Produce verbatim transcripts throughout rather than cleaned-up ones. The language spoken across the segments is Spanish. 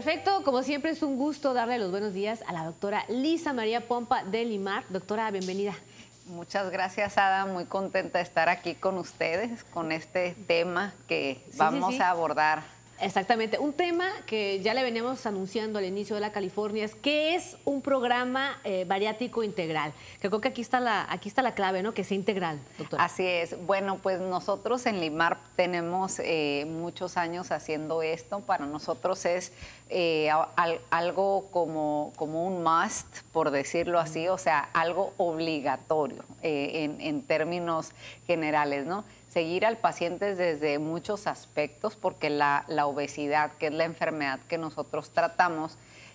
Perfecto, como siempre es un gusto darle los buenos días a la doctora Lisa María Pompa de Limar. Doctora, bienvenida. Muchas gracias, Ada. Muy contenta de estar aquí con ustedes, con este tema que sí, vamos sí, sí. a abordar. Exactamente, un tema que ya le veníamos anunciando al inicio de la California es que es un programa eh, bariátrico integral. Que creo que aquí está la, aquí está la clave, ¿no? Que sea integral, doctora. Así es. Bueno, pues nosotros en Limar tenemos eh, muchos años haciendo esto. Para nosotros es eh, al, algo como, como un must, por decirlo así, o sea, algo obligatorio eh, en, en términos generales, ¿no? Seguir al paciente desde muchos aspectos, porque la, la obesidad, que es la enfermedad que nosotros tratamos,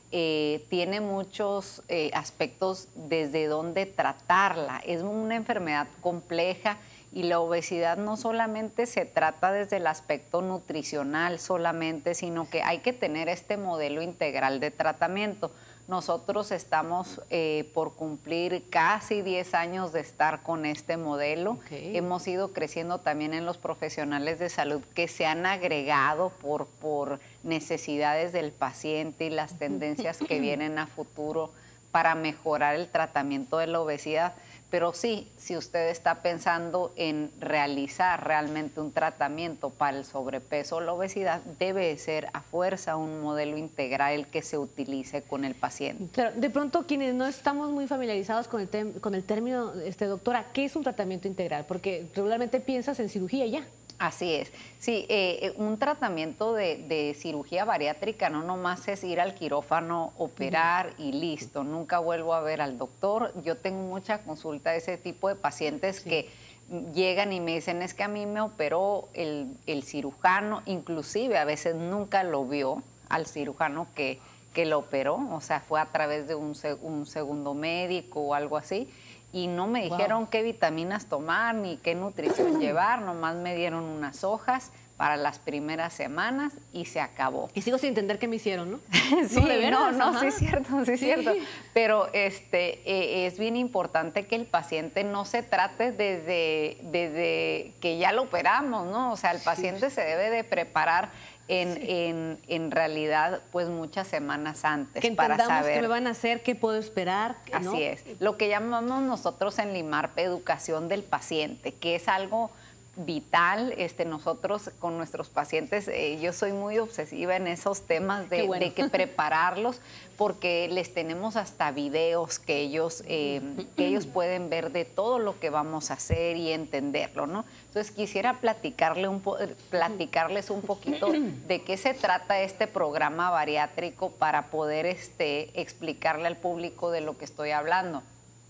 eh, tiene muchos eh, aspectos desde donde tratarla. Es una enfermedad compleja y la obesidad no solamente se trata desde el aspecto nutricional solamente, sino que hay que tener este modelo integral de tratamiento. Nosotros estamos eh, por cumplir casi diez años de estar con este modelo. Okay. Hemos ido creciendo también en los profesionales de salud que se han agregado por, por necesidades del paciente y las tendencias que vienen a futuro para mejorar el tratamiento de la obesidad. Pero sí, si usted está pensando en realizar realmente un tratamiento para el sobrepeso o la obesidad, debe ser a fuerza un modelo integral el que se utilice con el paciente. Claro, de pronto quienes no estamos muy familiarizados con el, con el término, este, doctora, ¿qué es un tratamiento integral? Porque regularmente piensas en cirugía ya. Así es. Sí, eh, un tratamiento de, de cirugía bariátrica no nomás es ir al quirófano, operar uh-huh. y listo. Nunca vuelvo a ver al doctor. Yo tengo mucha consulta de ese tipo de pacientes sí. que llegan y me dicen, es que a mí me operó el, el cirujano, inclusive a veces nunca lo vio al cirujano que, que lo operó, o sea, fue a través de un, un segundo médico o algo así. Y no me dijeron wow. qué vitaminas tomar ni qué nutrición llevar, nomás me dieron unas hojas para las primeras semanas y se acabó. Y sigo sin entender qué me hicieron, ¿no? Sí, no, de veras, no, no sí es cierto, sí es sí. cierto. Pero este, eh, es bien importante que el paciente no se trate desde, desde que ya lo operamos, ¿no? O sea, el paciente sí. se debe de preparar En, sí. en, en realidad, pues muchas semanas antes que para saber qué me van a hacer, qué puedo esperar. Así ¿no? es. Lo que llamamos nosotros en Limar educación del paciente, que es algo vital. Este, nosotros con nuestros pacientes, eh, yo soy muy obsesiva en esos temas de, bueno. de que prepararlos, porque les tenemos hasta videos que ellos, eh, que ellos pueden ver de todo lo que vamos a hacer y entenderlo, ¿no? Entonces quisiera platicarle un po platicarles un poquito de qué se trata este programa bariátrico para poder este, explicarle al público de lo que estoy hablando.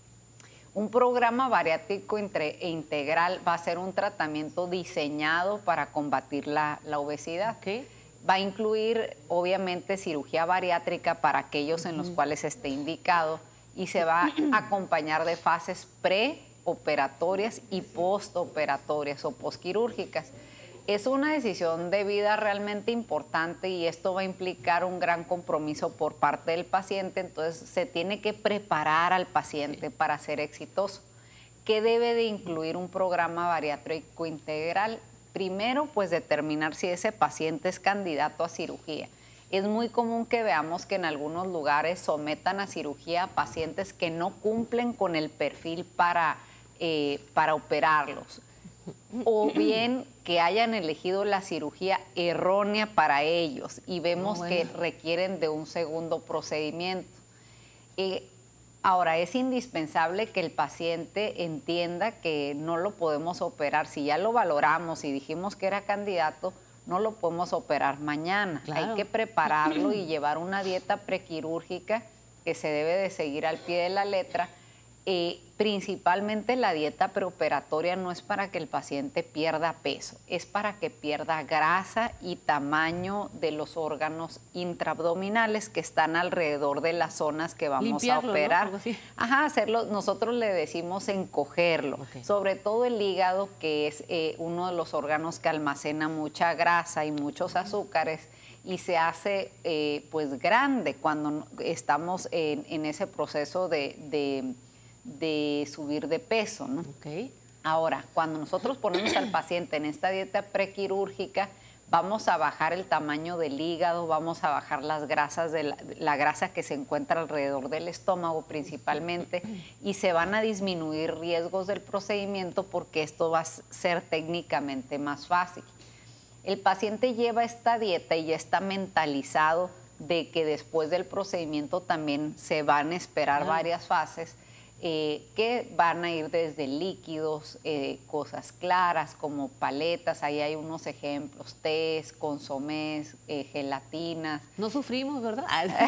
Un programa bariátrico e integral va a ser un tratamiento diseñado para combatir la, la obesidad. Okay. Va a incluir, obviamente, cirugía bariátrica para aquellos uh-huh. en los cuales esté indicado y se va a acompañar de fases preoperatorias y postoperatorias o posquirúrgicas. Es una decisión de vida realmente importante y esto va a implicar un gran compromiso por parte del paciente, entonces se tiene que preparar al paciente para ser exitoso. ¿Qué debe de incluir un programa bariátrico integral? Primero, pues determinar si ese paciente es candidato a cirugía. Es muy común que veamos que en algunos lugares sometan a cirugía a pacientes que no cumplen con el perfil para, eh, para operarlos, o bien que hayan elegido la cirugía errónea para ellos y vemos oh, bueno. que requieren de un segundo procedimiento. Eh, ahora, es indispensable que el paciente entienda que no lo podemos operar. Si ya lo valoramos y dijimos que era candidato, no lo podemos operar mañana. Claro. Hay que prepararlo y llevar una dieta prequirúrgica que se debe de seguir al pie de la letra. Eh, principalmente la dieta preoperatoria no es para que el paciente pierda peso, es para que pierda grasa y tamaño de los órganos intraabdominales que están alrededor de las zonas que vamos Limpiarlo, a operar. ¿No? Algo así. Ajá, hacerlo, nosotros le decimos encogerlo, okay. sobre todo el hígado, que es eh, uno de los órganos que almacena mucha grasa y muchos azúcares, y se hace eh, pues grande cuando estamos en, en ese proceso de, de de subir de peso, ¿no? Okay. Ahora, cuando nosotros ponemos al paciente en esta dieta prequirúrgica, vamos a bajar el tamaño del hígado, vamos a bajar las grasas, de la, la grasa que se encuentra alrededor del estómago principalmente, y se van a disminuir riesgos del procedimiento porque esto va a ser técnicamente más fácil. El paciente lleva esta dieta y ya está mentalizado de que después del procedimiento también se van a esperar ah. varias fases, Eh, que van a ir desde líquidos, eh, cosas claras como paletas, ahí hay unos ejemplos, tés, consomés, eh, gelatinas. No sufrimos, ¿verdad?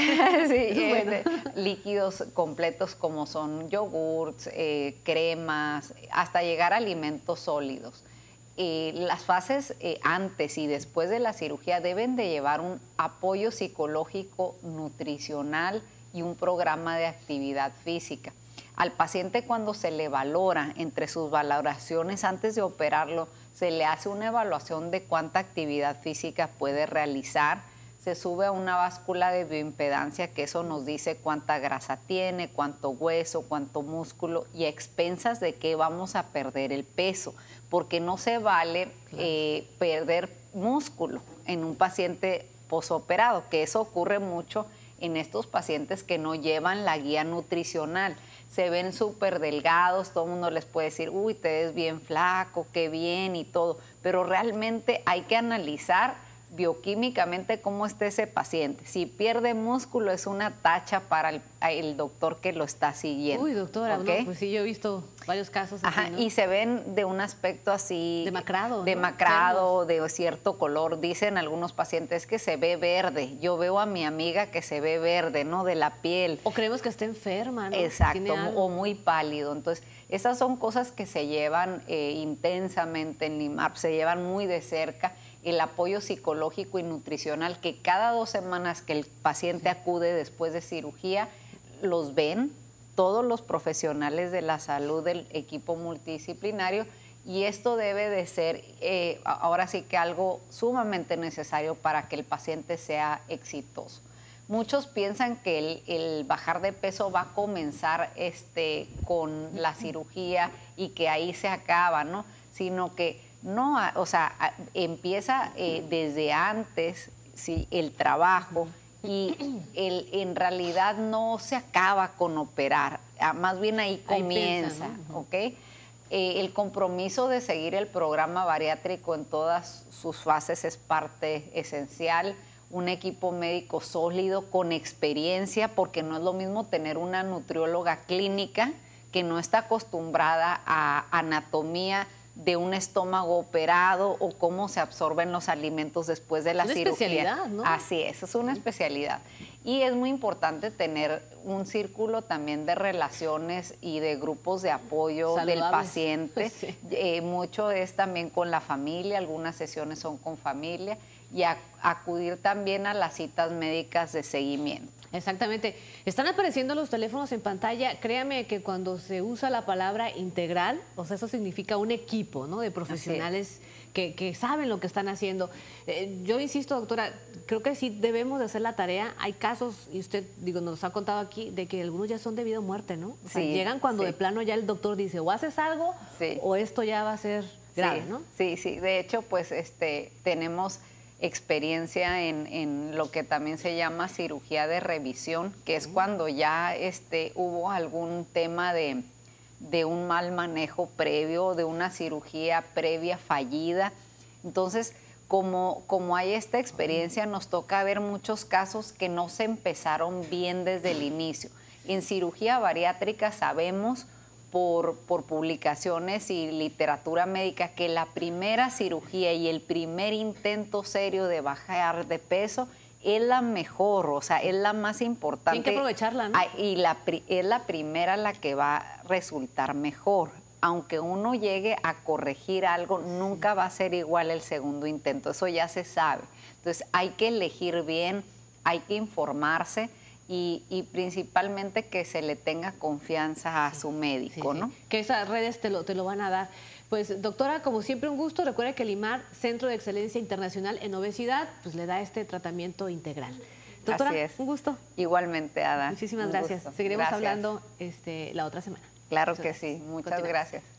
sí, bueno. este, líquidos completos como son yogurts, eh, cremas, hasta llegar a alimentos sólidos. Eh, las fases eh, antes y después de la cirugía deben de llevar un apoyo psicológico, nutricional y un programa de actividad física. Al paciente, cuando se le valora, entre sus valoraciones antes de operarlo, se le hace una evaluación de cuánta actividad física puede realizar, se sube a una báscula de bioimpedancia, que eso nos dice cuánta grasa tiene, cuánto hueso, cuánto músculo, y a expensas de que vamos a perder el peso, porque no se vale eh, perder músculo en un paciente posoperado, que eso ocurre mucho en estos pacientes que no llevan la guía nutricional. Se ven súper delgados, todo el mundo les puede decir, uy, te ves bien flaco, qué bien y todo, pero realmente hay que analizar bioquímicamente cómo está ese paciente. Si pierde músculo es una tacha para el, el doctor que lo está siguiendo. Uy, doctora, ¿okay? No, pues sí, yo he visto varios casos así, Ajá, ¿no? Y se ven de un aspecto así... Demacrado, Demacrado, ¿no? De cierto color. Dicen algunos pacientes que se ve verde. Yo veo a mi amiga que se ve verde, ¿no? De la piel. O creemos que está enferma, ¿no? Exacto, o muy pálido. Entonces, esas son cosas que se llevan eh, intensamente en LIMARP, se llevan muy de cerca. El apoyo psicológico y nutricional, que cada dos semanas que el paciente acude después de cirugía, los ven todos los profesionales de la salud del equipo multidisciplinario, y esto debe de ser eh, ahora sí que algo sumamente necesario para que el paciente sea exitoso. Muchos piensan que el, el bajar de peso va a comenzar este, con la cirugía y que ahí se acaba, ¿no? Sino que no, o sea, empieza eh, desde antes, sí, el trabajo, y el, en realidad no se acaba con operar, más bien ahí comienza, ahí piensa, ¿no? ¿Ok? Eh, el compromiso de seguir el programa bariátrico en todas sus fases es parte esencial. Un equipo médico sólido, con experiencia, porque no es lo mismo tener una nutrióloga clínica que no está acostumbrada a anatomía de un estómago operado o cómo se absorben los alimentos después de la cirugía. Es una especialidad, ¿no? Así es, es una especialidad. Y es muy importante tener un círculo también de relaciones y de grupos de apoyo saludables del paciente. Sí. Eh, mucho es también con la familia, algunas sesiones son con familia, y a, acudir también a las citas médicas de seguimiento. Exactamente. Están apareciendo los teléfonos en pantalla. Créame que cuando se usa la palabra integral, o sea, eso significa un equipo, ¿no? De profesionales que, que saben lo que están haciendo. Eh, yo insisto, doctora, creo que sí debemos de hacer la tarea. Hay casos, y usted, digo, nos ha contado aquí, de que algunos ya son de vida o muerte, ¿no? O sea, sí, llegan cuando sí. de plano ya el doctor dice, o haces algo, sí. o esto ya va a ser grave, sí, ¿no? Sí, sí. De hecho, pues este, tenemos experiencia en, en lo que también se llama cirugía de revisión, que es cuando ya este, hubo algún tema de, de un mal manejo previo, de una cirugía previa fallida. Entonces, como, como hay esta experiencia, nos toca ver muchos casos que no se empezaron bien desde el inicio. En cirugía bariátrica sabemos Por, por publicaciones y literatura médica que la primera cirugía y el primer intento serio de bajar de peso es la mejor, o sea, es la más importante. Tienen que aprovecharla, ¿no? Y la, es la primera la que va a resultar mejor. Aunque uno llegue a corregir algo, nunca va a ser igual el segundo intento, eso ya se sabe. Entonces hay que elegir bien, hay que informarse. Y, y principalmente que se le tenga confianza a su médico, sí, sí. ¿no? Que esas redes te lo, te lo van a dar. Pues, doctora, como siempre, un gusto. Recuerda que LIMARP, Centro de Excelencia Internacional en Obesidad, pues le da este tratamiento integral. Doctora, así es. Un gusto. Igualmente, Ada. Muchísimas un gracias. Gusto. Seguiremos gracias. hablando este, la otra semana. Claro Muchas que sí. Muchas gracias.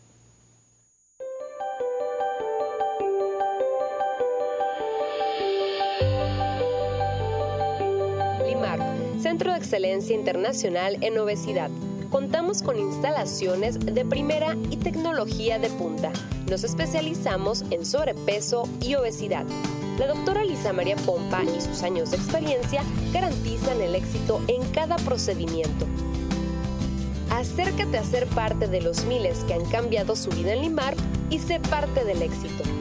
LIMARP, Centro de Excelencia Internacional en Obesidad. Contamos con instalaciones de primera y tecnología de punta. Nos especializamos en sobrepeso y obesidad. La doctora Lisa María Pompa y sus años de experiencia garantizan el éxito en cada procedimiento. Acércate a ser parte de los miles que han cambiado su vida en LIMARP y sé parte del éxito.